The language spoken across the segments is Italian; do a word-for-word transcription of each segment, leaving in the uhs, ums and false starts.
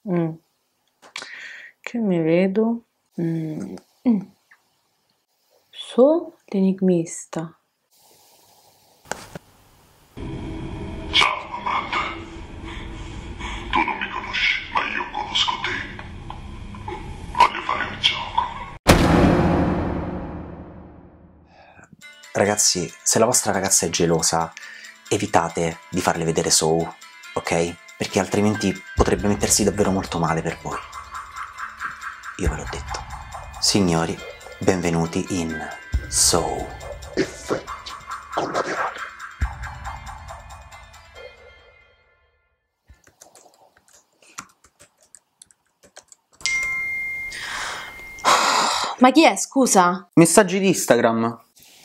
Mm. Che mi vedo? Mm. Mm. So l'enigmista. Ciao Amanda, tu non mi conosci, ma io conosco te. Voglio fare un gioco. Ragazzi, se la vostra ragazza è gelosa, evitate di farle vedere Saw, ok? Perché altrimenti potrebbe mettersi davvero molto male per voi. Io ve l'ho detto. Signori, benvenuti in Saw. Effetti collaterali. Ma chi è, scusa? Messaggi di Instagram.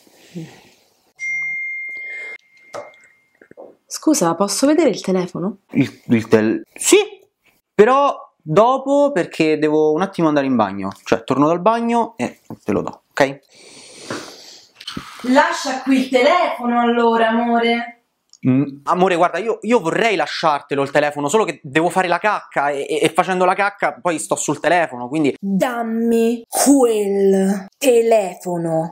Scusa, posso vedere il telefono? Il, il tel... Sì, però dopo perché devo un attimo andare in bagno. Cioè, torno dal bagno e te lo do, ok? Lascia qui il telefono allora, amore. Mm, amore, guarda, io, io vorrei lasciartelo il telefono, solo che devo fare la cacca e, e- e facendo la cacca poi sto sul telefono, quindi... Dammi quel telefono.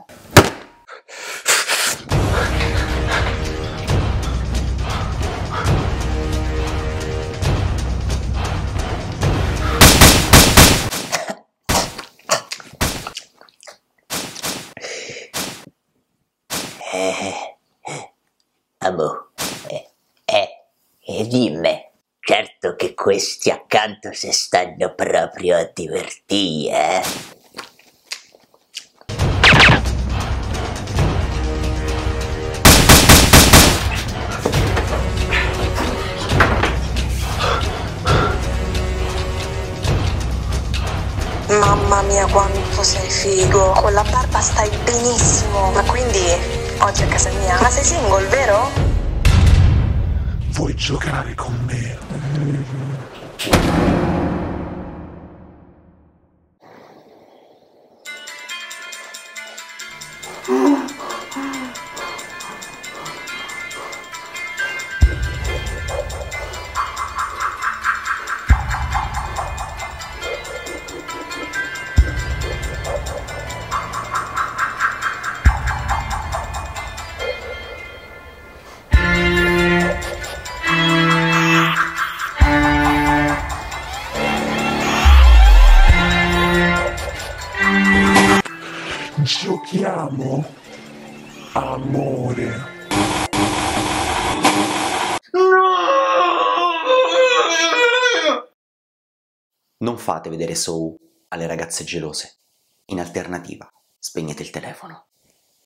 Amo, eh, eh, eh, dimmi, certo che questi accanto si stanno proprio a divertire, eh? Mamma mia quanto sei figo, con la barba stai benissimo, ma quindi oggi a casa mia, ma sei single, vero? Vuoi giocare con me? Giochiamo, amore. Non fate vedere Saw alle ragazze gelose. In alternativa, spegnete il telefono.